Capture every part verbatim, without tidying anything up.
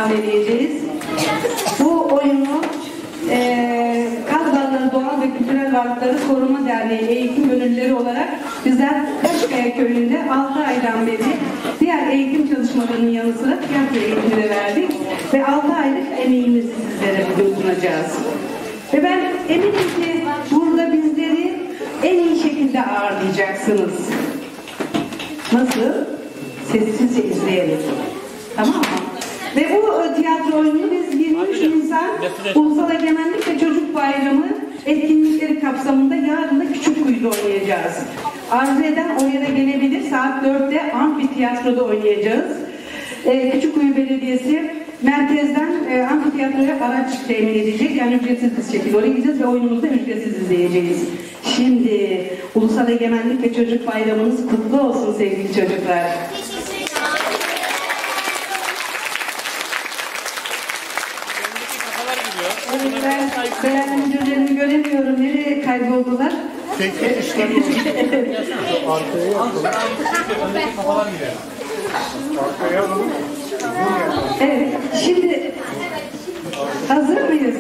sahneleyeceğiz. Bu oyunu e, Kaz Dağları Doğal ve Kültürel Varlıkları Koruma Derneği eğitim gönüllüleri olarak bizler Kaşkaya Köyü'nde altı aydan beri diğer eğitim çalışmalarının yanı sıra tiyatro eğitimi de verdik ve altı aylık emeğimizi sizlere bugün sunacağız. Ve ben eminim ki burada bizleri en iyi şekilde ağırlayacaksınız. Nasıl? Sessizce izleyerek. Tamam mı? Ve bu tiyatro oyununu biz yirmi üç Nisan Ulusal Egemenlik ve Çocuk Bayramı etkinlikleri kapsamında yarın da Küçükkuyu'da oynayacağız. Arzu eden oraya da gelebilir. Saat dörtte Amfiteyatro'da oynayacağız. Ee, Küçükkuyu Belediyesi merkezden e, amfiteyatroya araç temin edecek. Yani ücretsiz bir şekilde oraya gideceğiz ve oyunumuzu da ücretsiz izleyeceğiz. Şimdi Ulusal Egemenlik ve Çocuk Bayramınız kutlu olsun sevgili çocuklar. Ben değerli müdürlerimi göremiyorum. Nereye kayboldular? Tek tek işlemi arkaya yapalım. Arkaya alalım. Evet. Şimdi hazır mıyız?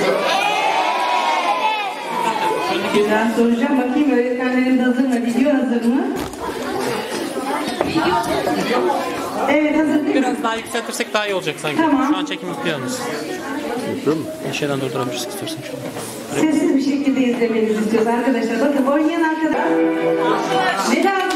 Ben soracağım. Bakayım öğretmenlerim de hazır mı? Video hazır mı? Evet, hazır değil mi? Biraz daha yükseltirsek daha iyi olacak sanki. Tamam. Şu an çekim yapıyor yalnız. Yapıyor mu? Bir şeyden durdurabiliriz istiyorsan şu an. Sessiz bir şekilde izlemenizi istiyoruz arkadaşlar. Bakın oynayan arkadaşlar. Ne lazım?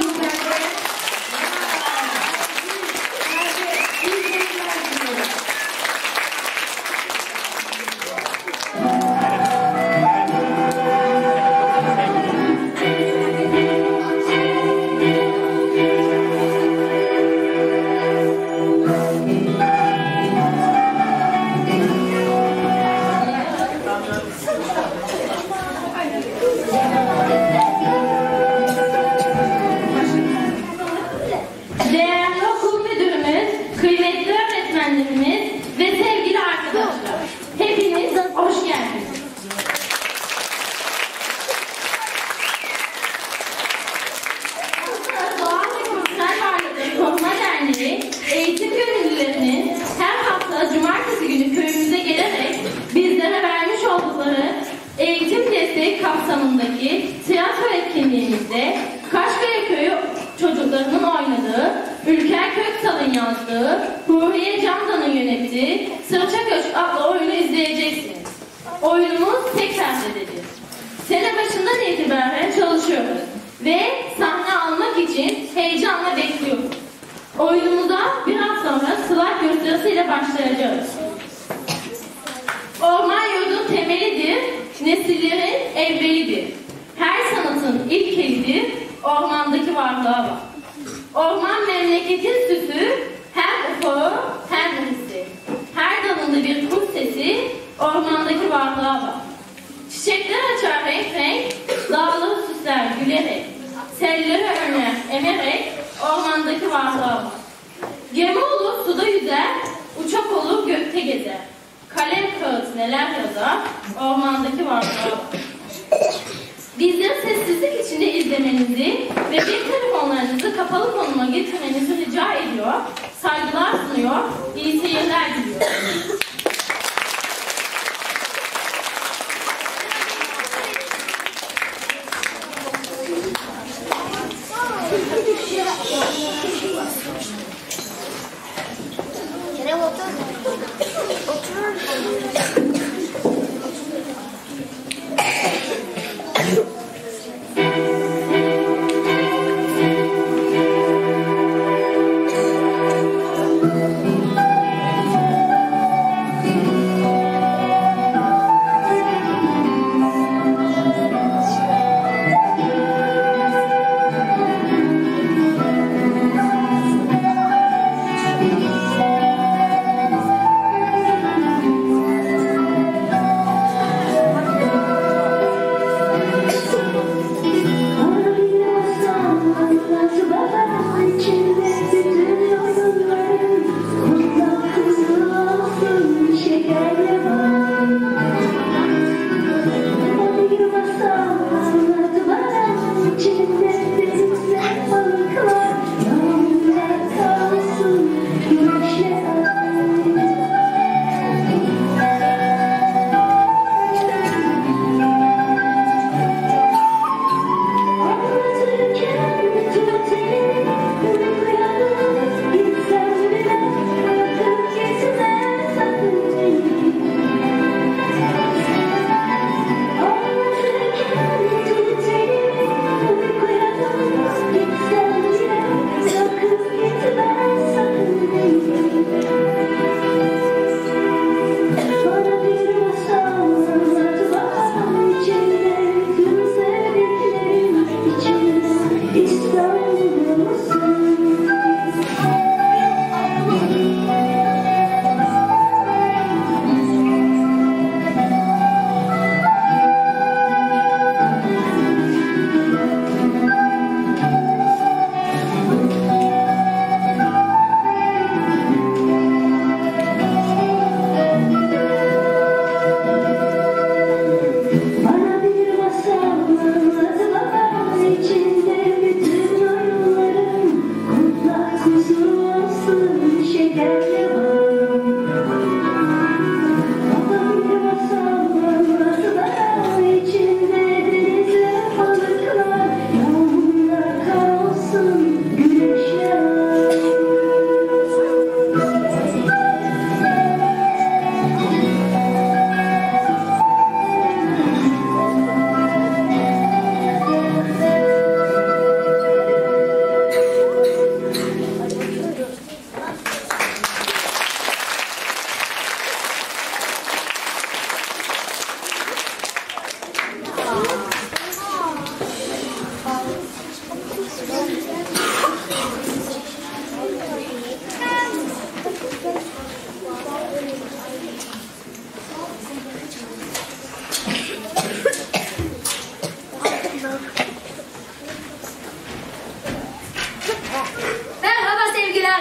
Eğitim gönüllülerinin her hafta cumartesi günü köyümüze gelerek bizlere vermiş oldukları eğitim desteği kapsamındaki tiyatro etkinliğimizde Kaşkaya Köyü çocuklarının oynadığı, Ülker Köksal'ın yazdığı, Huriye Candan'ın yönettiği Sırça Köşk adlı oyunu izleyeceksiniz. Oyunumuz tek sahnededir. Sene başından itibaren çalışıyoruz ve sahne almak için heyecanla bekliyoruz. Oyunumuza biraz sonra slide gösterisiyle başlayacağız. Orman yurdun temelidir, nesillerin evvelidir. Her sanatın ilk elidir, ormandaki varlığa bak. Orman memleketin süsü, hem ufağı hem hissi. Her dalında bir kuş sesi, ormandaki varlığa bak. Çiçekler açar renk renk, dağları süsler gülerek. Selleri öner emerek, ormandaki varlığa bak. Gemi olur suda yüzer, uçak olur gökte gezer. Kalem kağıt neler yazar, ormandaki varlığa bak. Bizleri sessizlik içinde izlemenizi ve bir telefonlarınızı kapalı konuma getirmenizi rica ediyor, saygılar sunuyor, iyi seyirler diliyorum. Kerem otur. Oturur.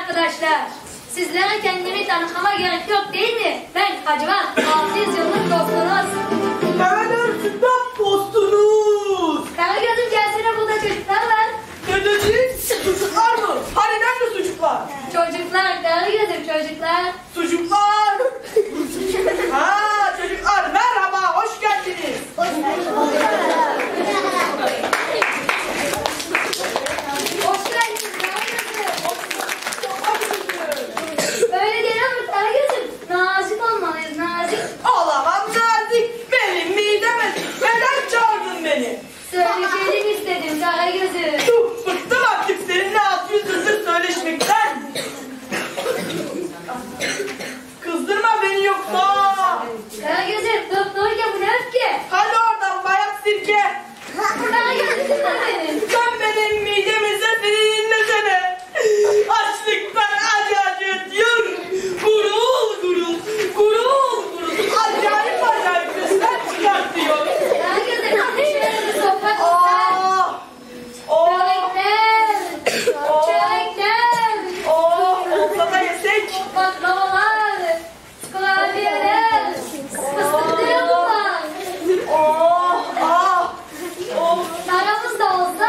arkadaşlar. Sizlere kendimi tanıtmama gerek yok değil mi? Ben Hacivat, altı yüz yıllık dostunuz. Hemen süper postunuz. Karagöz'üm gelsene, burada çocuklar var. Ne dedin? Çocuklar mı? Hani nerede çocuklar? Çocuklar, Karagöz'üm çocuklar. Çocuklar. Ha çocuklar merhaba, hoş geldiniz. Hoş geldiniz Karagöz'üm. Böyle geliyor mu Karagöz'üm? Nazik olmalıyız, nazik. Olamam nazik. Benim mideme. Neden çağırdın beni? Söyleyelim istedim Karagöz'üm. Tuh, bıktım artık seninle altı yüz yıldır söyleşmekten. Kızdırma beni yoksa. Karagöz'üm durup dururken bu ne öfke? Hadi oradan bayak sirke. Karagöz'üm benim. Sen benim midemi sesini dinlesene. Açlıktan acı acı ötüyor. Gurul gurul, gurul gurul. Acayip acayip sesler çıkartıyor. Karagöz'üm ateşlerimizi sokak olsa. Aa! Oh! Çörekler. Oh! Çörekler. Oh! Olsa da yesek. Baklavalar. Kurabiyeler. Fıstıklı yollar. Oh! Ah! Oh! Paramız da olsa.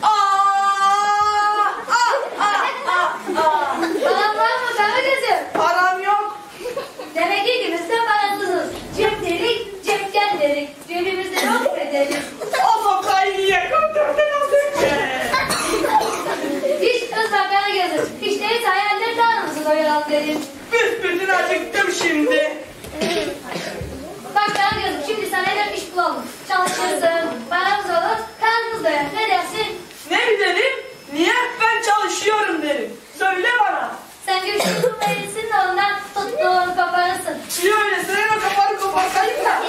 Ah! Ah! Ah! Ah! Ah! Param var mı Karagöz'üm? Param yok. Demek ki ikimiz de parasızız. Cep delik, cepken delik. Cebimizde yok be delik. O sopayı niye kırdırdın az önce? Hiç kızma Karagöz'üm. Hiç değilse hayalleri tanrımızı doyuralım dedim. Büsbütün acıktım şimdi. Bak Karagöz'üm, şimdi sana hemen iş bulalım. Çalışırsın, paramız olur, karnımız doyar. Ne dersin? Ne mi derim? Niye? Ben çalışıyorum derim. Söyle bana. Sen güçlü tutmayısın da ondan tuttuğunu koparırsın. İyi öyle senin o kafanı kopartayım da.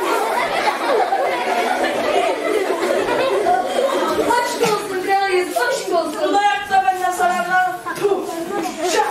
Aşk olsun Karagöz'üm, aşk Bu olsun. dayakta benden sararlar. Tuh. Şak.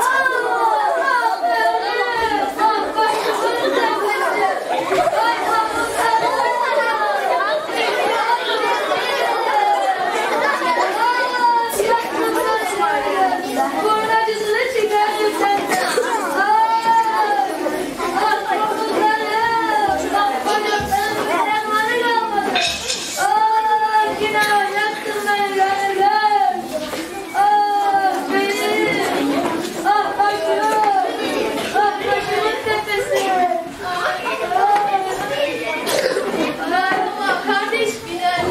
Kardeş bir de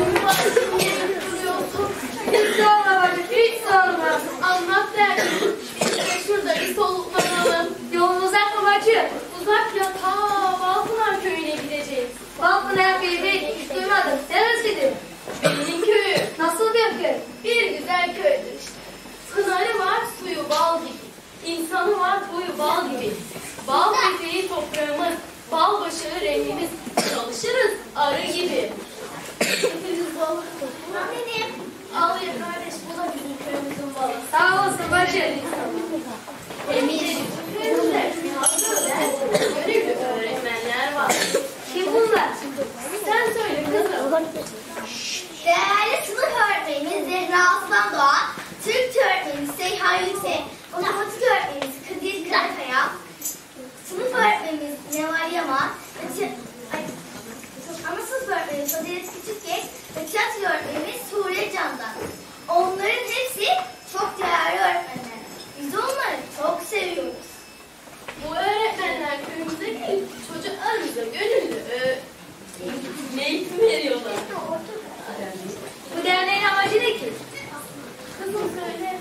Hiç sorma bacım, hiç sorma. anlat derdim. İşte şurada bir soluklanalım. Yolun uzak mı bacı? Uzak ya ta Balpınar köyüne gideceğiz. Balpınar köyü değil, hiç duymadım. Neresidir? Benim köyü Nasıl bir köy? bir güzel köydür işte. Pınarı var suyu bal gibi. İnsanı var huyu bal gibi. Bal peteği toprağımız, bal başağı rengimiz. Çalışırız arı gibi. Hepimiz balık toplar. Benim. Al ya kardeş, bu da bizim köyümüzün balı. Sağ olsun bacı. Eminim köyümüzde yazılı ders, gönüllü öğretmenler var. Kim bunlar? Sen söyle kızım. Değerli sınıf öğretmenimiz Zehra Aslan Doğan, Türkçe öğretmenimiz Seyhan Yüksek, matematik öğretmenimiz Kadir Karakaya, sınıf öğretmenimiz Neval Yaman, ti- ay, ana sınıf öğretmenimiz Fazilet Küçükgeç ve tiyatro öğretmenimiz Suriye Candan. Onların hepsi çok değerli öğretmenler. Biz onları çok seviyoruz. Bu öğretmenler köyümüzdeki çocuklarımıza gönüllü e, eğitim veriyorlar. Bu derneğin amacı ne ki? Kızım söyle.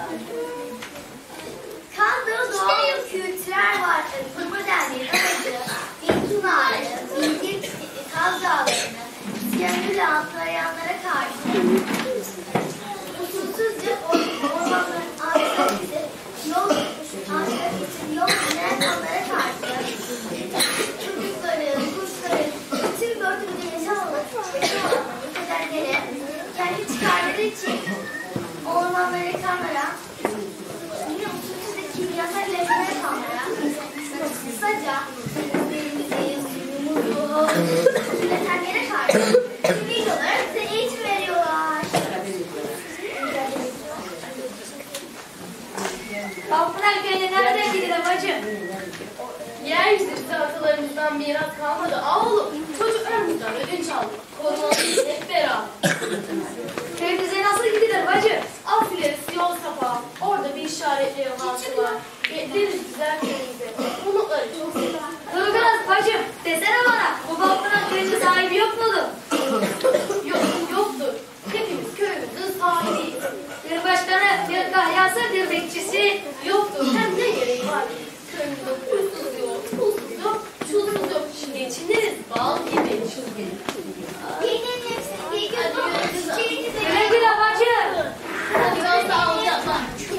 Kandığı Doğal Kültürel Varlıkları Koruma Derneği'nin amacı Bintun Ağacı, Bildir Kaz Dağları'nı, gönüllü antlayanlara karşı usulsüzce ormanların ağaçları için yol ağaçları için yol dinleyenlere karşı çocukları, kuşları, tüm bölgede yaşam alanları ülkelere kendi çıkarları için ormanları yıkanlara yine usulsüzce kimyasal lezzetler kalmaya kısaca denizlerimizi, suyumuzu üretenlere karşı sivil olarak bize eğitim veriyorlar. Bak En işte bize atalarımızdan miras kalmadı. Al oğlum, çocuklarımızdan ödünç aldık. Korumalıyız hep beraber. Köyümüze nasıl gidilir bacı? Afileri yol kapağı. Orada bir işaretli levhası var. Bekleriz güzel köyümüze. Umutları çok sever. Ilgaz bacım, desene bana, bu balkona köyünün sahibi yok mudur? Yok, yoktur. Hepimiz köyümüzün sahibiyiz. Bir başkanı, bir kahyası, bir bekçisi. Yoktur. Hem ne gereği var ki? Köyümüzde pulsuz yok, pulsuz yok, çulsuz yok. Geçiniriz bal gibi. Birinin hepsini bir gün olmuş. Çiğini de Güle güle bacı. Hadi ben sağlıcakla.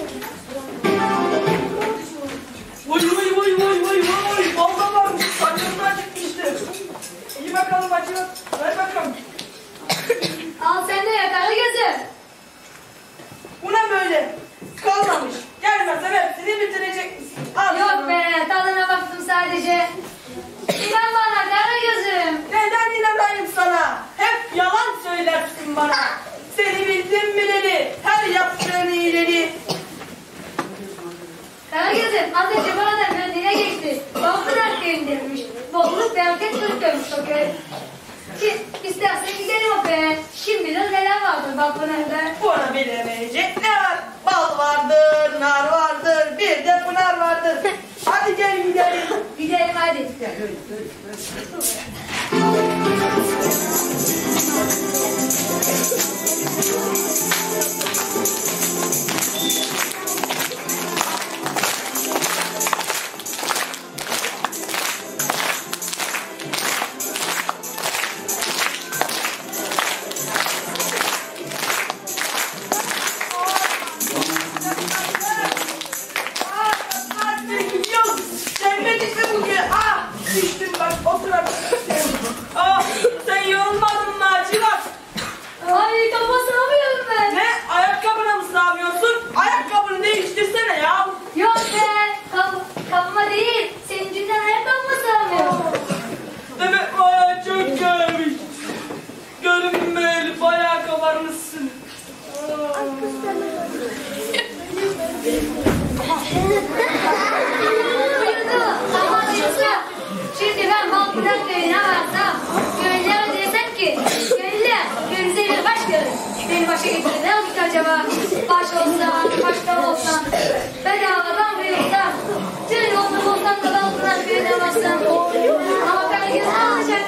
Vay vay vay vay vay vay. Balda varmış. Saçımdan çıkmıştı. İyi bakalım bacım. Ver bakalım. Al sen de yakarı gözüm. Bu ne böyle? Kalmamış. Gelmezsen hepsini bitirecek misin? Al. Yok be, tadına baktım sadece. İnan bana kara gözüm. Neden inanayım sana? Hep yalan söylersin bana. Seni bildim bileli. Her yaptığın iyileri. Kara gözüm, az önce buradan önüne geçti. Balkınar köyündeymiş. Bolluk bereket kırıkmış o köy. Ki istersen gidelim o köye. Kim bilir neler vardır Balkınar'da. Buna bilemeyecek ne var? Bal vardır, nar vardır, bir de pınar vardır. Hadi gel gidelim. Gidelim hadi. Ah, sen yorulmadın mı Hacivat? Ay kafa sığamıyorum ben. Ne? Ayakkabına mı sığamıyorsun? Ayakkabını değiştirsene ya. Yok be, kaf kafama değil. Senin yüzünden ayakkabıma sığamıyorum. Demek bu ayağı çok gelmiş. Görünmeyeli bayağı kabarmışsın. Uyudu. Ama diyorsa, şimdi ben Balkınar köyüne varsam, köylülere desem ki, köylüler, köyünüze bir baş görün. Beni başa getirin, ne oldu ki acaba? Baş olsam, başkan olsam, bedavadan buyursam, tüm yolunu olsam da Balkınar köyüne varsam. Ama Karagöz ne olacak?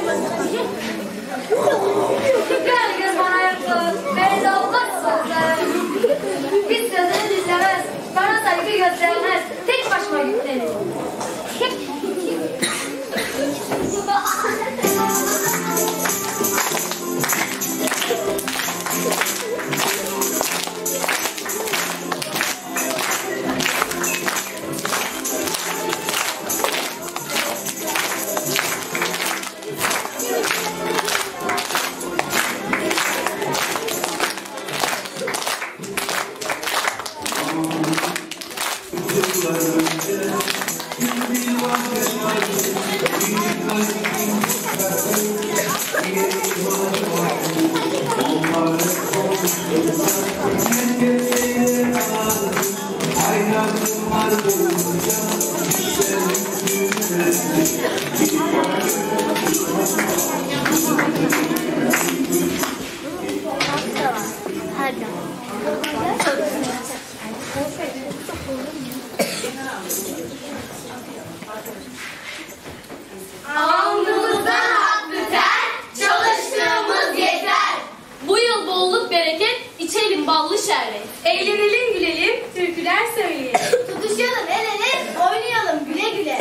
Karagöz bana yoktu, beni de olmazsa. Hiç sözünü dinlemez, bana saygı göstermez, tek başıma yüklenir. Alnımızdan hakkı ter, çalıştığımız yeter. Bu yıl bolluk bereket, içelim ballı şerbet. Eğlenelim gülelim, türküler söyleyelim. tutuşalım el ele, oynayalım güle güle.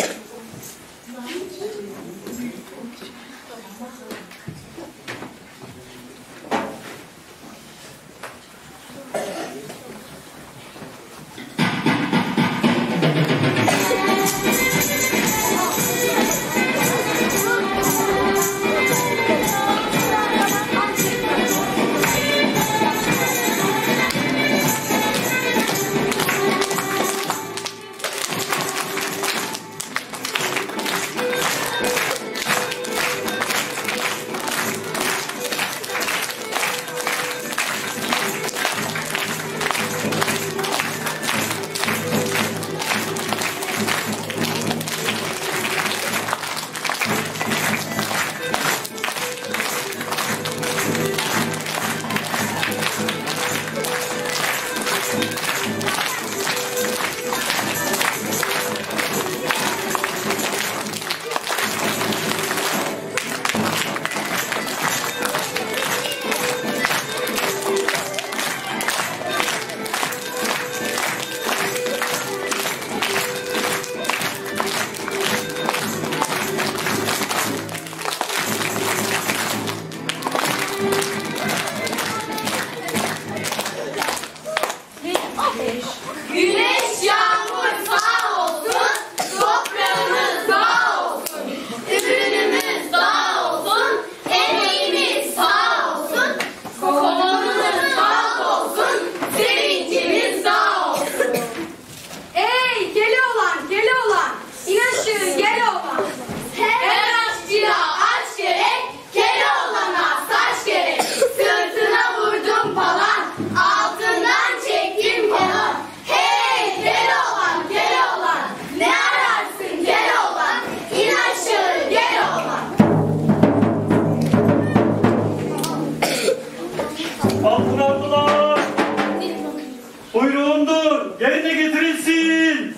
yerine getirilsin.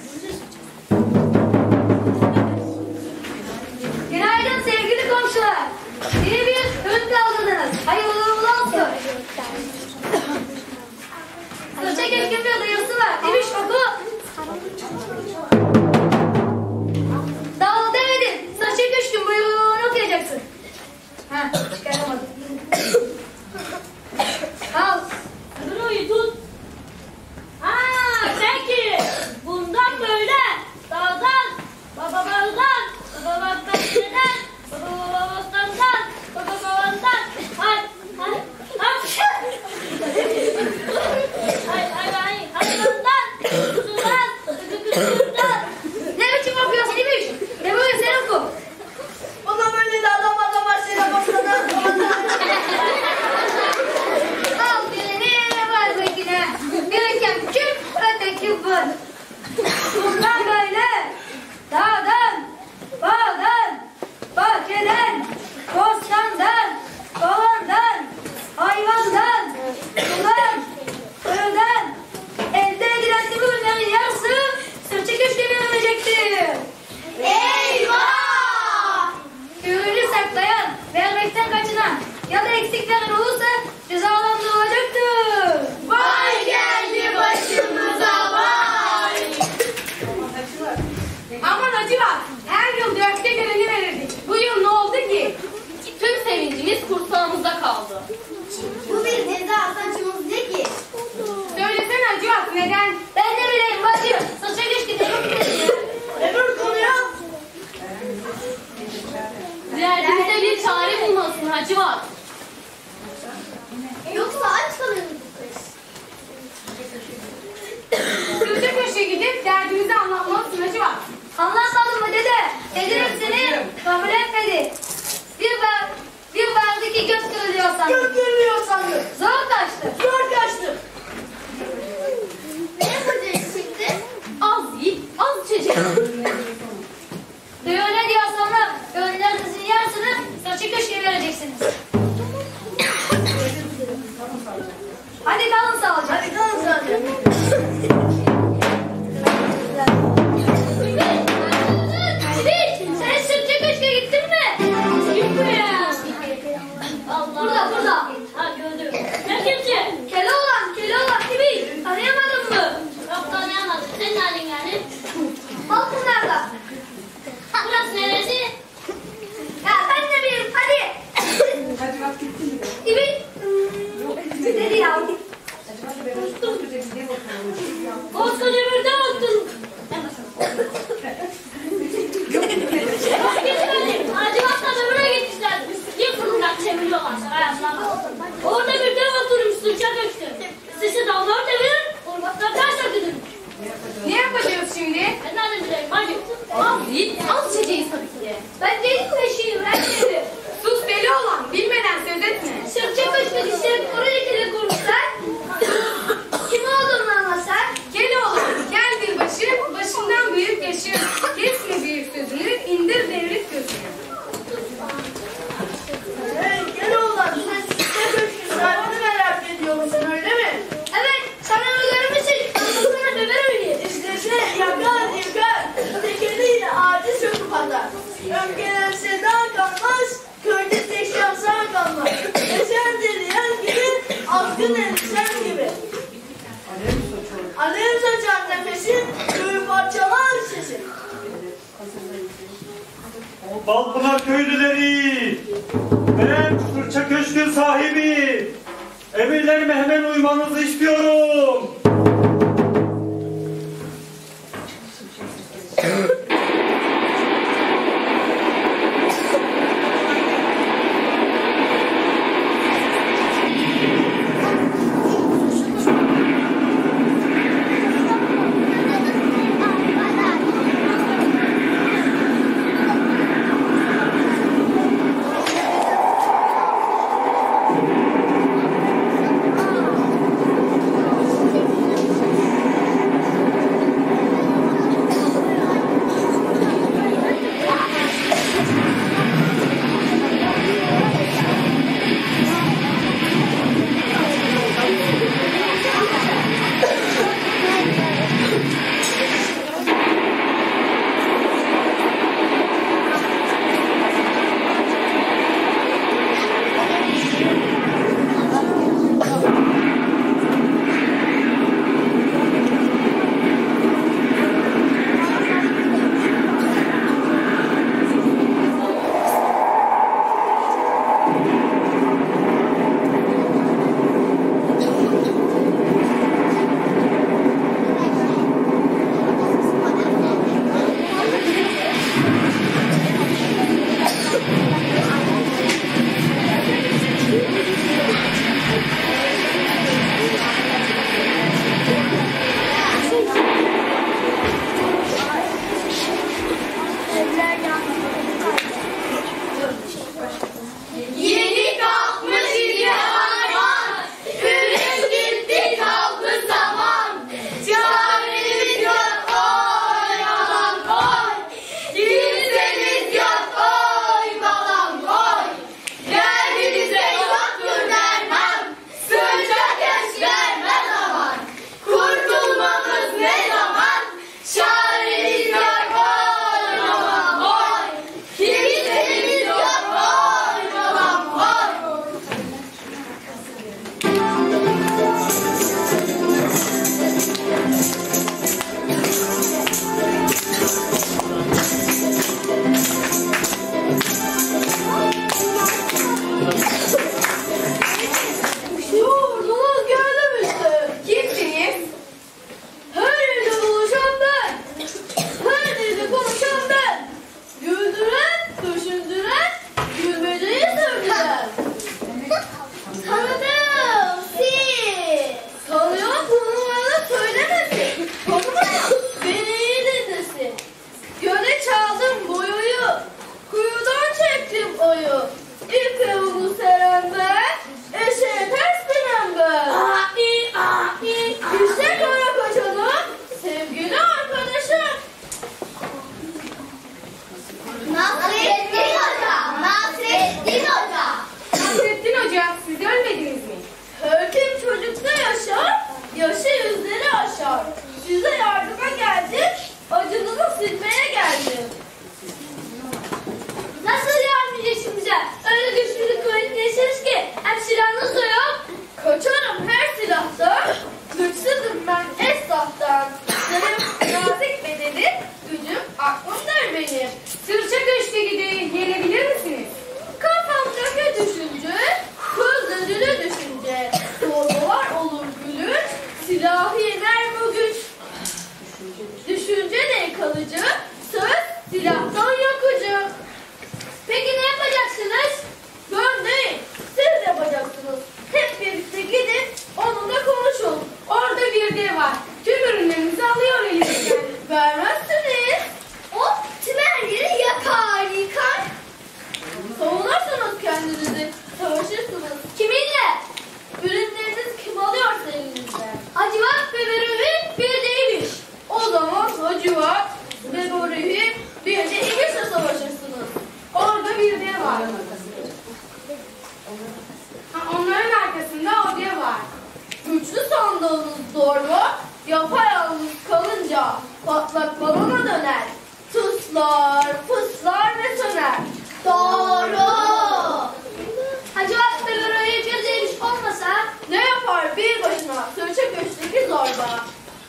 Günaydın sevgili komşular. Yeni bir ürün kaldırdınız. Hayırlı uğurlu olsun. Saça keskin bir duyurusu var. Demiş oku. Dağıl demedin. Saça küçtün buyruğunu okuyacaksın. Ha, çıkaramadım. Al. Burayı tut. Aa, peki. Bundan böyle dağdan, baba bağdan, baba bakmacıdan, baba baba bostandan, baba babandan, hay hay hay hay hay hay hayvandan, kuzudan, kuzudan. Ne biçim okuyorsun İbiş? Ne böyle sen oku. O da böyle de adam adam başlayla bostandan. Al geleni var bekine. Biriken küp öteki vır. Bundan böyle dağdan, bağdan, bahçeden, bostandan, kovandan, hayvandan, sudan, kırdan, elde edilen tüm ürünlerin yarısı sırça köşke verilecektir. Eyvah! Ürünü saklayan, vermekten kaçınan ya da eksik veren olursa cezalandırılacaktır. Vay geldi başımıza vay! Aman acı var. Her yıl dörtte birini verirdik. Bu yıl ne oldu ki? Tüm sevincimiz kursağımızda kaldı. Bu bir ceza, saçımız ne ki? Söylesene acı var. Neden? Ben ne bileyim bacı, saça köşke de yok dedi. Ne böyle konuya? Derdimize bir çare bulmasın Hacivat. Yoksa aç kalır mıyız? Sırça köşke gidip derdimizi anlatmalısın acı var. Anlatmadın mı dede? Dedim seni kabul etmedi. Bir bar, bir bardaki göz kırılıyor sandım. Gönderiyor sandım. Zor kaçtı. Zor kaçtı. Ne yapacağız şimdi? Az yiyip az içecek. Öyle diyor sonra önlerinizin yarısını saçı köşke vereceksiniz. Hadi kalın sağlıcakla. Hadi kalın zaten. Sen sırça köşke gittin mi? Gitmiyor. Allah. Burada burada. Ha gördüm. Ne kimse? Keloğlan, Keloğlan gibi. Tanıyamadın mı? Yok tanıyamadım. Sen nereden geldin? Balkon nerede? Burası neresi? Ya ben de bileyim hadi. İbi. Dedi ya. Koskoca bir de oldun. Bak gitmedim. Hacivat'la öbürüne gitmişler. Bir fırından çeviriyorlar. Ayaklarına. Orada bir dev oturmuş sırça döktü. Sesi dallar devirir. Ormaklar ters akıdır. Ne yapacağız şimdi? Ben nereden bileyim hacı? Az yiyip az içeceğiz tabii ki de. Ben değil peşiyim ben dedim. Sus deli olan. Bilmeden söz etme. Sırça köşke dişlerini oraya kere kurmuşlar. Kim oldun lan ama sen? Keloğlan gel bir başı. Başından büyük yaşı. Kesme büyük sözünü. İndir devlet gözünü. Hey gel oğlan, sen sırça köşkü sahibini merak ediyor musun öyle mi? Evet sana öyle misin? Anlasana döver öyle. İstese yakar yıkar, tekeliyle ağacı söküp atar. Öfkelense dağ kalmaz, köyde tek şansan kalmaz. Eser dileyen gibi, azgın elbisen gibi. Alev saçar nefesin, köyü parçalar sesin. Balpınar köylüleri, ben Sırça Köşk'ün sahibi. Emirlerime hemen uymanızı istiyorum. silahı yener bu güç. Düşünce ne kalıcı, söz silahtan yakıcı. Peki ne yapacaksınız? Ben değil, siz yapacaksınız. Hep birlikte gidin, onunla konuşun. Orada bir dev var. Tüm ürünlerinizi alıyor elinizden. Vermezsiniz. O tüm her yeri yakar, yıkar. Savunursunuz kendinizi, savaşırsınız. Kiminle? Ürünleriniz kim alıyorsa elinizden. Hacivat ve Berüvi bir değilmiş. O zaman Hacivat ve Borevi bir de İngilizce savaşırsınız. Orada bir dev var. Ha, onların arkasında o dev var. Güçlü sandığınız doğru, yapayalnız kalınca patlak balona döner. Tıslar, fıslar ve söner. Doğru. Hacivat ve Berüvi bir değilmiş olmasa Ne yapar bir başına sörçe köşkteki zorba?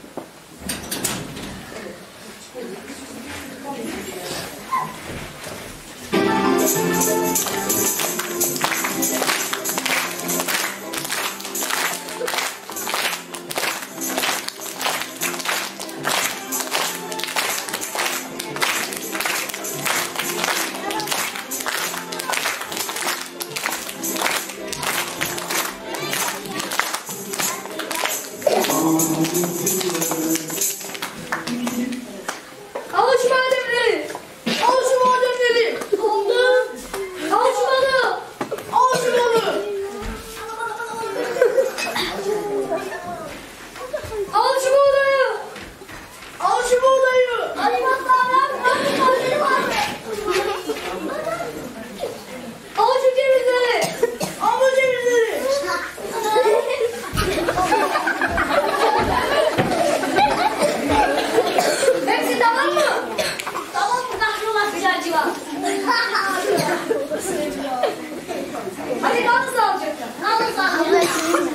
Al şu bademleri. Al şu bademleri. Oldu. Al şu balığı. Al şu balığı. Al şu buğdayı. Al şu buğdayı. Hacivat sağlam, bakın haberi var mı? Al şu cevizleri. Al bu cevizleri. Hepsi tamam mı? Tamam mı? Kahrolası Hacivat. Hadi nasıl alacaksın? Nasıl sağlam?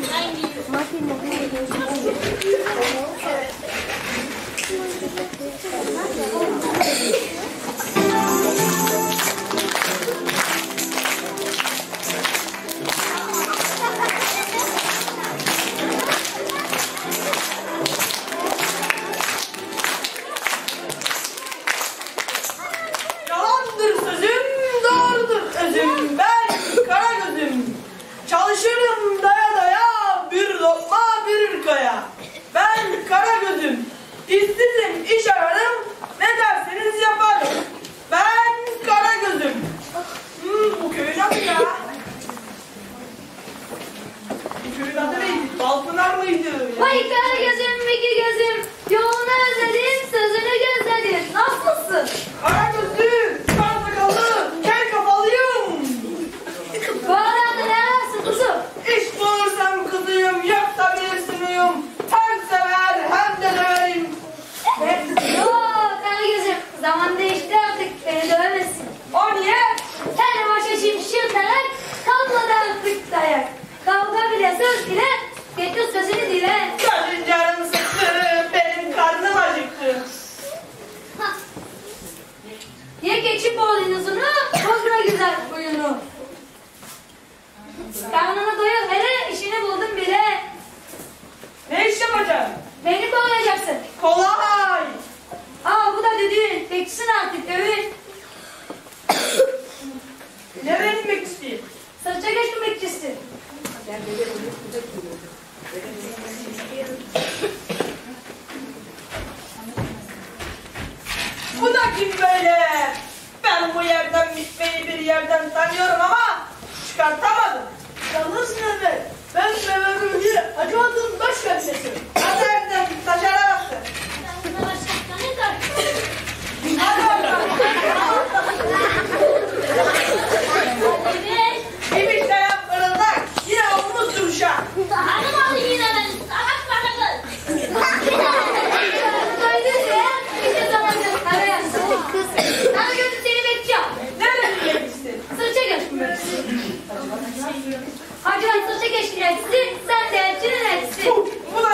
Yalandır sözüm, doğrudur özüm. Ben Karagöz'üm. Çalışırım daya daya, bir lokma bir kaya. Ben Karagöz'üm. İşsizim, iş ararım, ne derseniz yaparım. Ben Karagöz'üm. Hmm, bu köyün adı ya. Bu köyün adı neydi? Balpınar mıydı? Vay kara gözüm, iki gözüm. Yolunu özledim, sözünü gözledim. Nasılsın? Karagözlü, kar sakallı, kel kafalıyım. Bu arada ne ararsın kızım? İş bulursam kızıyım, yoksa bir sınıyım. Hem sever hem de döverim. Yoo kara gözüm. Zaman değişti artık. Beni dövemezsin. O niye? Sen başa şimşir dayak, kalmadı artık dayak. Kavga bile söz bile, getir sözünü dile. Senin canın sıktı, benim karnım acıktı. Ye geçip boynuzunu, bozma güzel huyunu. Karnını doyur hele, işini buldun bile. Ne iş yapacaksın? Beni kovayacaksın. Kolay. Aa bu da düdüğün, bekçisin artık dövün. Ne vermek istiyorsun? Sırça geçtim bekçisin. Bu da kim böyle? Ben bu yerden bitmeyi bir yerden tanıyorum ama çıkartamadım. Yalnız Mehmet, ben Mehmet'in Hacivat'ın baş köşesi. Hadi evden taşara baksın. Hadi bakalım. Bir bir şey yapmadılar. Yine olmuşsun uşak. Hanım alın yine beni. Salak bana kız. Doydun ya, işte zamanı araya. Sana götür seni bekliyorum. Nereye gitsin? Sırça geçtim bekçisi. Hacıvan sırça geçtim bekçisi, sen de elçinin elçisi. Bu, bu da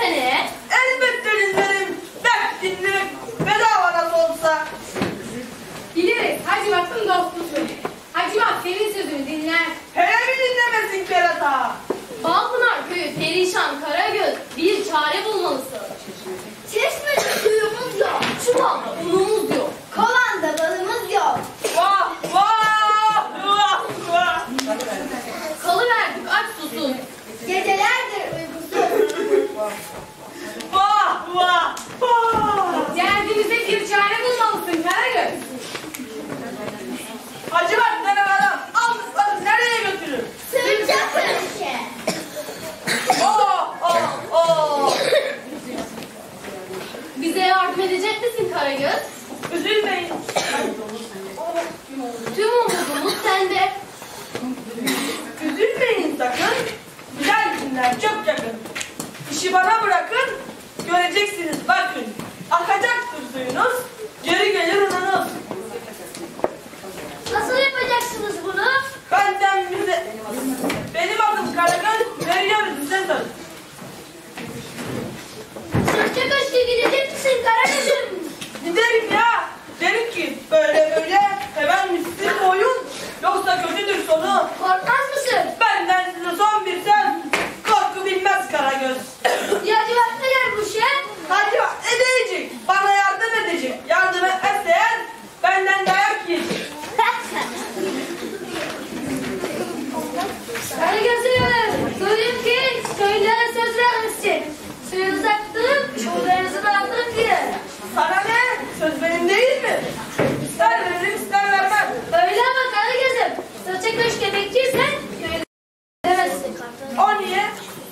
seneye? Elbette dinlerim. Bek dinlerim. Bedava nasıl olsa. Biliriz. Hacivat'ın dostusun. Hacivat senin sözünü dinler. Hele mi dinlemesin kerata? Balpınar köyü perişan Karagöz, bir çare bulmalısın. Çeşmede suyumuz yok. Çuvalda unumuz yok. Kovanda balımız yok. Vah vah vah vah. Kalıverdik aç susuz. Gecelerdir uykusuz. Vah vah vah. Derdimize bir çare bulmalısın Karagöz. Hacivat denen adam aldıkları nereye götürür? Sırça kraliçe. Oh oh oh. Bize yardım edecek misin Karagöz? Üzülmeyin. Tüm umudumuz sende. Üzülmeyin sakın. Güzel günler çok yakın. İşi bana bırakın. Göreceksiniz bakın. Akacaktır suyunuz. Geri gelir ununuz. Nasıl yapacaksınız bunu? Benden bize... Benim adım Karagöz. Veriyoruz size söz. Sırça köşke gidecek misin Karagöz'üm? Giderim ya. Derim ki böyle böyle hemen misli oyun. Yoksa kötüdür sonu. Korkmaz mısın? Benden size son bir söz. Korku bilmez Karagöz. Ya Hacivat ne der bu şey? Hadi ne diyecek? Bana yardım edecek. Yardım etmezse eğer benden dayak yiyecek. Karagöz'üm, duydum ki köylülere söz vermişsin. Suyunuzu aktırıp şuralarınızı dağıtırım diye. Sana ne? Söz benim değil mi? İster veririm ister vermem. Öyle ama Karagöz'üm, sırça köşke bekçiysen köylülere demezsin. O niye?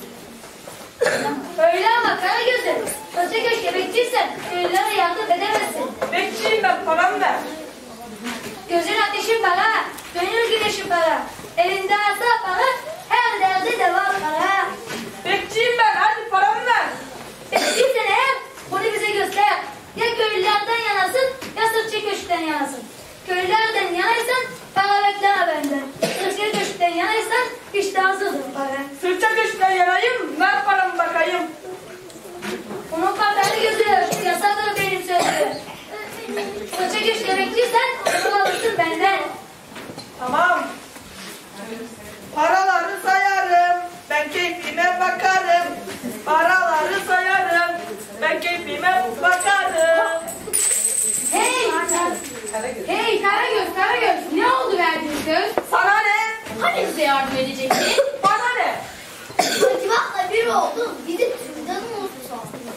Öyle ama Karagöz'üm, sırça köşke bekçiysen köylülere yardım edemezsin. Bekçiyim ben, param ver. Gözün ateşin para, gönül güneşin para. Elinde asa para, her derde de var para. Bekçiyim ben, hadi paramı ver. Bekçiysen eğer bunu bize göster. Ya köylülerden yanasın ya sırça köşkten yanasın. Köylülerden yanaysan para bekleme benden. Sırça köşkten yanaysan işte hazırdır para. Sırça köşkten yanayım, ver paramı bakayım. Unutma beni gözü, yasadır benim sözüm. Sırça köşkte bekliysen bunu alırsın benden. Tamam. Paraları sayarım, ben keyfime bakarım. Paraları sayarım, ben keyfime bakarım. Hey! Hey Karagöz, Karagöz, ne oldu verdiğin söz? Sana ne? Hani bize yardım edecektin? Bana ne? Hacivat'la bir oldu. Gidip türden olsun.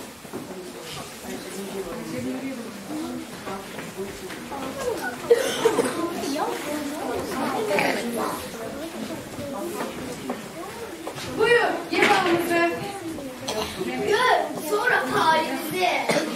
Buyur, ye balımızı. Gör sonra halimizi.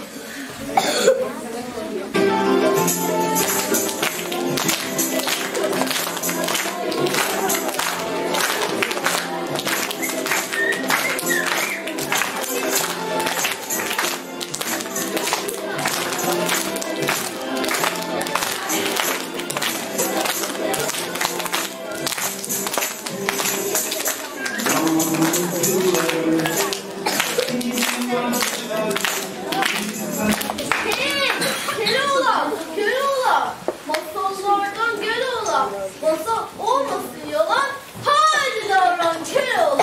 Keloğlan, Keloğlan, masallardan Keloğlan, masal olmasın yalan, haydi davran Keloğlan.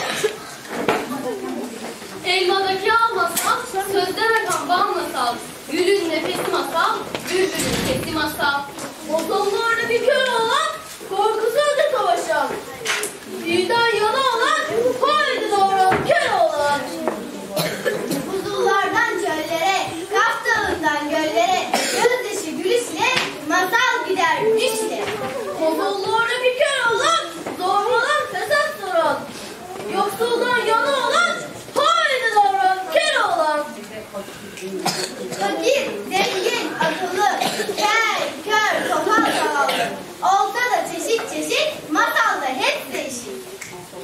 Elmadaki al masal, sözden akan bal masal. Gülün nefesi masal, bülbülün sesi masal. Masallarda bir Keloğlan, korkusuzca savaşan. Birden yana olan, haydi davran Keloğlan. Buzullardan çöllere, Kaf Dağı'ndan göllere, gözyaşı gülüşle, masal gider güneşle. Masallarda bir Keloğlan, zorbalan fesat soran. Yoksuldan yana olan, haydi davran Keloğlan. Fakir, zengin, akıllı, kel, kör, topal, zavallı. Olsa da çeşit çeşit, masalda hep değişik.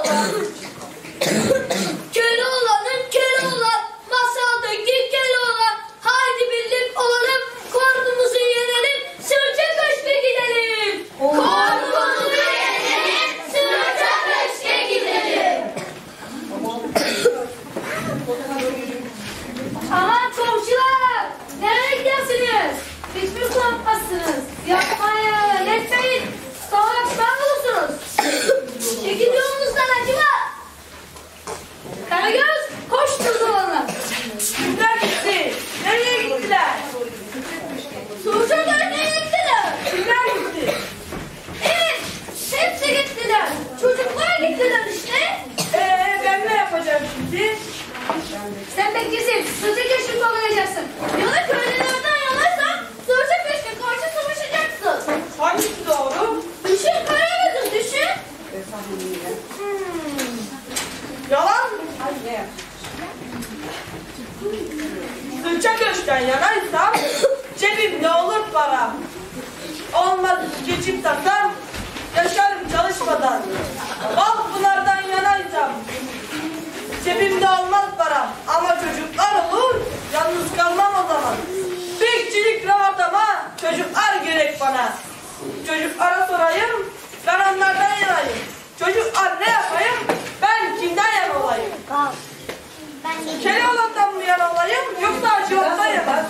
Keloğlan'ın Keloğlan, masaldaki Keloğlan. Haydi birlik olalım, korkumuzu yenelim, Sırça Köşk'e gidelim. Korkumuzu yenelim, Sırça Köşk'e gidelim. Aman komşular, nereye gidersiniz? Hiçbir korkmazsınız. Yapmayın, etmeyin. Sonra pişman olursunuz. Çekil yolunuzdan acıma. Karagöz, koştur dolanlar. Kimler gitti? Nereye gittiler? Sırça Köşk'e gittiler. Kimler gitti? Evet, hepsi gittiler. Çocuklar gittiler işte. Ee, ben ne yapacağım şimdi? Sen beklesin, Sırça Köşk'ü kovalayacaksın. Yola köylülerden yanarsan Sırça Köşk'e karşı savaşacaksın. Hangisi doğru? Düşün Karagöz'üm, düşün. Hmm. Yalan mı? Sırça Köşk'ten yanaysam cebimde olur para. Olmaz geçim tasam, yaşarım çalışmadan. Balpınar'dan yanaysam cebimde olmaz para. Ama çocuklar olur, yalnız kalmam o zaman. Bekçilik rahatama, çocuklar gerek bana. Çocuklara sorayım, ben onlardan yanayım. Çocuklar ne yapayım, ben kimden yana olayım? Keloğlan'dan mı yana olayım, yoksa Acıvat'tan yana?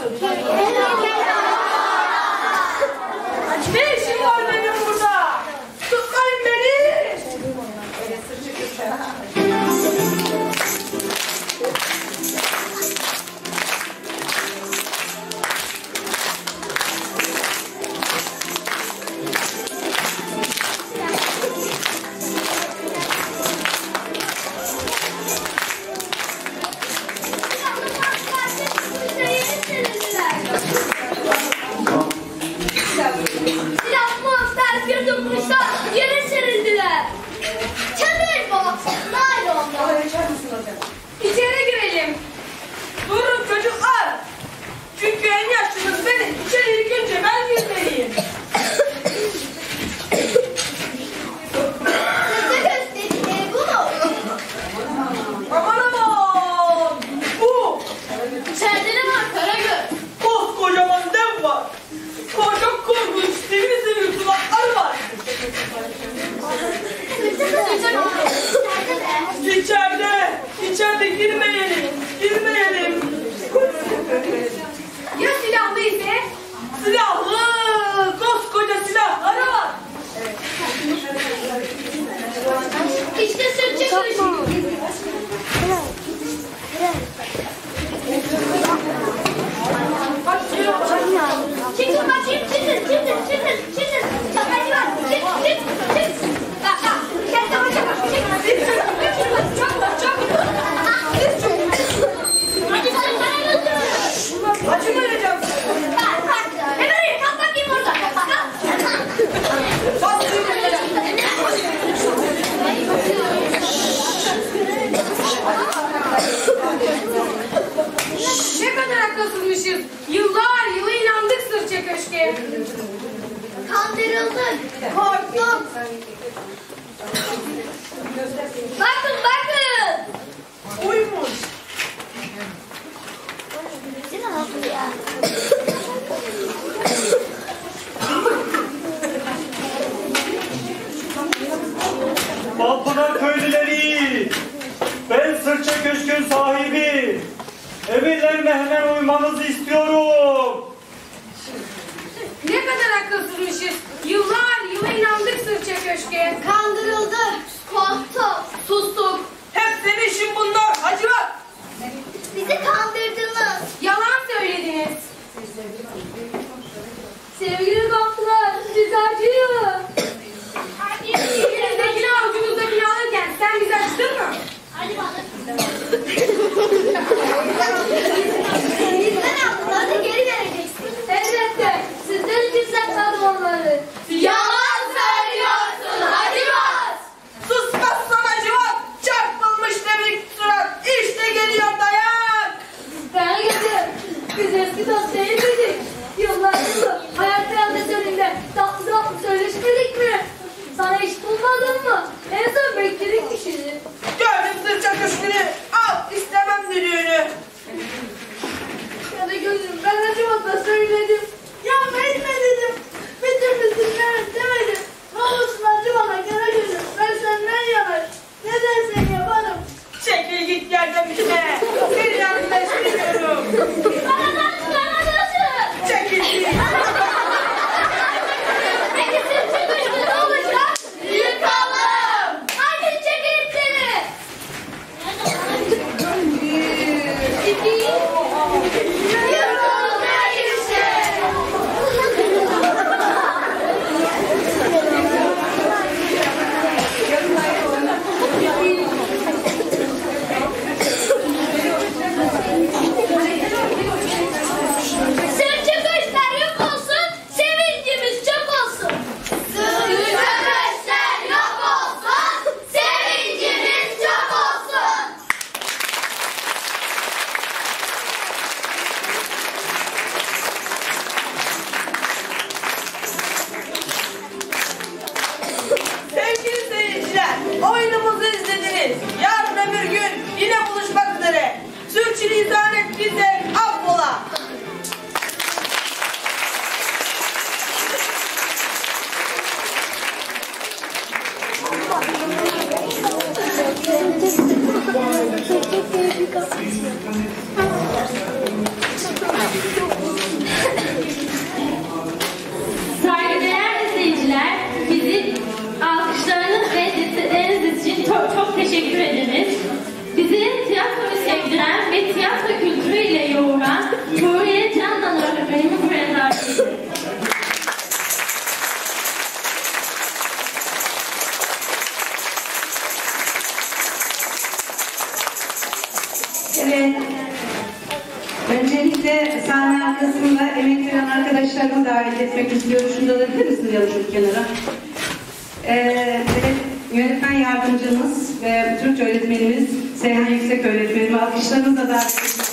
Ne işim var benim burada? Tutmayın beni! Silah muhafız bir dokunuşta yere serildiler. Çadır baba, naylonda. İçeri girelim. Durun çocuklar! Çünkü en yaşlınız benim. İçeri ilk önce ben girmeliyim. Sırça Köşk'te bu mu? Aman aman! Bu! İçeride ne var Karagöz? Koskocaman dev var. Çok korkunç, sivri sivri kulaklar var. İçeride, içeride girmeyelim, girmeyelim. Ya silahlı ise? Silahlı, koskoca silahları var. İşte Sırça Köşkü. Çıkın bakayım, çıkın, çıkın, çıkın, çıkın. Hadi bak, çık, çık, çık. Bak, bak, gel savaşa bak, çık. Çık, bak, çok bak, çok. Hadi sen bana götür. Acı vereceğim. Bak, bak, hemen kalk bakayım orada. Kalk. Bas Ne kadar akılsızmışız. Yıllar yılı inandık Sırça Köşk'e. Kandırıldık, korktuk. Bakın, bakın. uymuş. Balpınar köylüleri, ben Sırça Köşk'ün sahibi. Emirlerime hemen uymanızı istiyorum. Ne kadar akılsızmışız. Yıllar yılı inandık Sırça Köşk'e. Kandırıldık, korktuk. Sustuk. Hep senin işin bunlar, Hacivat. Bizi kandırdınız. Yalan söylediniz. Sevgili doktorlar, siz acıyor. Elinizdekini avucunuzdakini alırken sen bizi açtın mı? Hadi bana. Bizden aldıklarını geri vereceksin. Elbette. Sizden için sakladım onları. Yalan söylüyorsun Hacivat. oyunumuzu izlediniz. Yarın öbür gün yine buluşmak üzere. Sürçülisan ettiyse affola. Saygıdeğer izleyiciler, bizi alkışlarınız ve destekleriniz için çok, çok teşekkür ederiz. Bizi tiyatroyu sevdiren ve tiyatro kültürüyle yoğuran Tuğriye Candan öğretmenimi buraya davet ediyorum. Evet. Öncelikle sahne arkasında emek veren arkadaşlarımı davet etmek istiyorum. Şunu da alabilir misiniz Yalçın kenara? Ee, evet, yönetmen yardımcımız ve Türkçe öğretmenimiz Seyhan Yüksek öğretmenimi alkışlarınızla davet ediyoruz.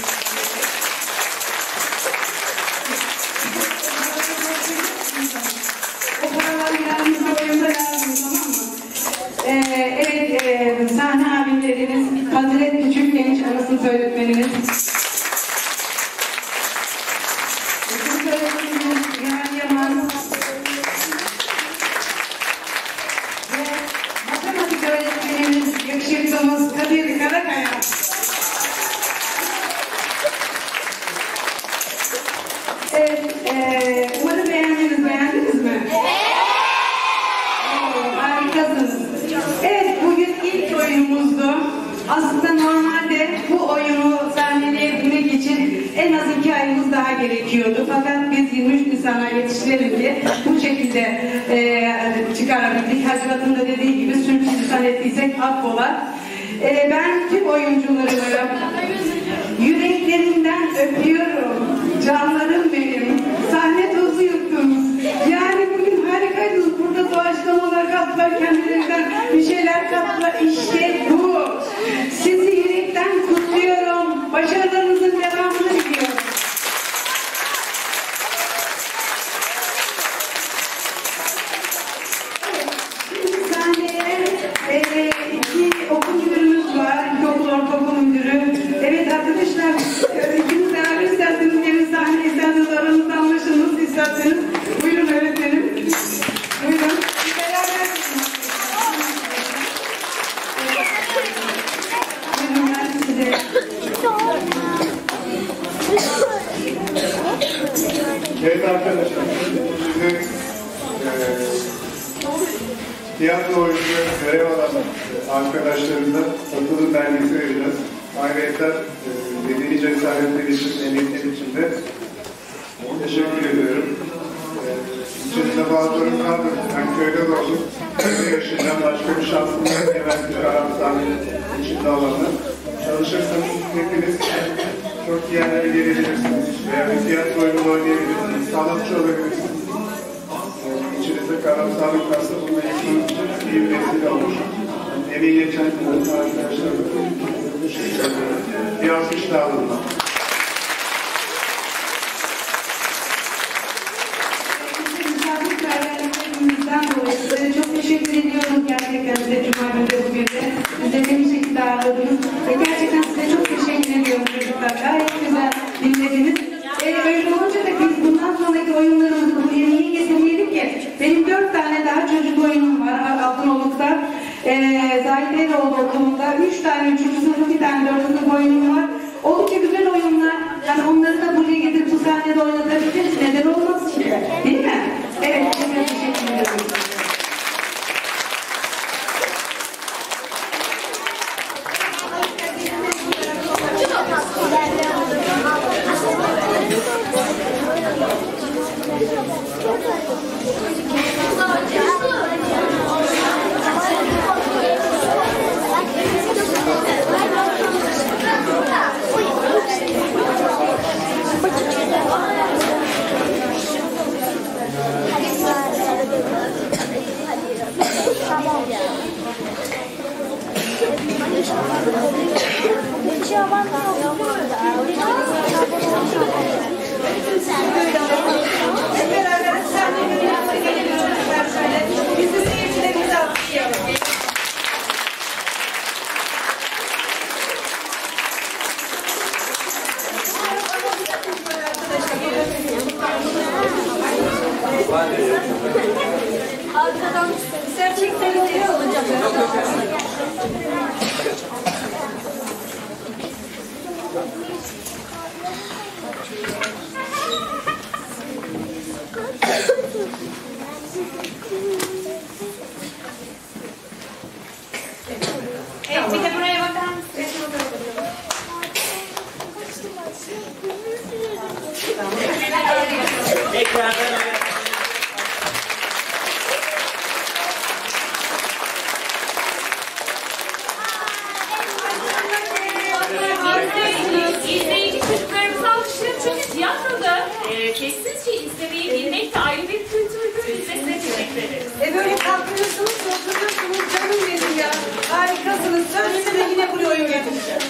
O paralar yardımcı oyunda lazım, tamam mı? Ee, evet, e, sahne abimlerimiz Fazilet Küçük Genç Anasınıf öğretmenimiz. Sınıf öğretmenimiz Güven Yaman. Ve matematik öğretmenimiz yakışıklımız Kadir Karakaya. Evet, e, umarım beğendiniz, beğendiniz mi? Evet. Oo, harikasınız. Evet, bugün ilk oyunumuzdu. Aslında normalde bu oyunu sahneleyebilmek için en az iki ayımız daha gerekiyordu. Fakat biz yirmi üç Nisan'a yetiştirelim diye bu şekilde e, çıkarabildik. Hacivat'ın da dediği gibi sürpriz ettiysek affola. E, ben tüm oyuncularımı yüreklerinden öpüyorum. Canlarım benim. Sahne tozu yuttunuz. Yani bugün harikaydınız. Burada doğaçlamalar katlar, kendilerinden bir şeyler katlar. İşte bu. Sizi yürekten kutluyorum. Başarılarınızın devamını diliyorum. Şimdi sahneye e, iki okul müdürümüz var. İlkokul, ortaokul müdürü. Evet arkadaşlar, ikiniz beraber isterseniz gelin sahneye, isterseniz aranızda anlaşılması isterseniz. Buyurun öğretmenim. Buyurun. Beraber buyurun ben size. Evet arkadaşlar, şimdi e, tiyatro oyuncu görev alan arkadaşlarımıza satılım belgesi vereceğiz. Ayrıca e, medeni cesaretleri için, emekleri için de teşekkür ediyorum. E, İçerisinde bazılarım kaldı. Ben köyde doğdum. Köyde yaşayacağım. Başka bir şansım yok. Hemen bir karamsar içinde olanı. Çalışırsanız hepiniz çok iyi yerlere gelebilirsiniz. Veya bir tiyatro oyunu oynayabilirsiniz. Sanatçı olabilirsiniz. E, İçinizde karamsarlık varsa bunu yıkmanız için iyi bir vesile olur. Emeği geçen arkadaşlarım bir alkış daha alın. Misafirperverliğinizden dolayı size çok teşekkür ediyoruz. Gerçekten size Cuma günü de bugün de bize bir şekilde ağırladınız. Ve gerçekten size çok teşekkür ediyorum çocuklar. Gayet güzel dinlediniz. Ee, öyle olunca da biz bundan sonraki oyunlarımızı buraya niye getirmeyelim ki? Benim dört tane daha çocuk oyunum var Altınoluk'ta. Ee, Zahid Eroğlu okulunda. Üç tane üçüncü sınıf, bir tane dördüncü sınıf oyunum var. Oldukça güzel oyunlar. Yani onları da buraya getirip bu sahnede oynatabiliriz. Neden olmaz ki? Değil mi? Evet, çok teşekkür ederim. Hep beraber sahneye gelelim çocuklar şöyle. Bizim seyircilerimizi alkışlayalım. Tamam. Bir de buraya bakar mısın? Resim İzleyici çocuklarımızı alkışlayalım çünkü tiyatroda e, sessizce izlemeyi bilmek de ayrı bir kültürdür. Biz de size teşekkür ederiz. E böyle kalkıyorsunuz, oturuyorsunuz, canım benim ya. Harikasınız. Söylesene yine buraya oyun getireceğim.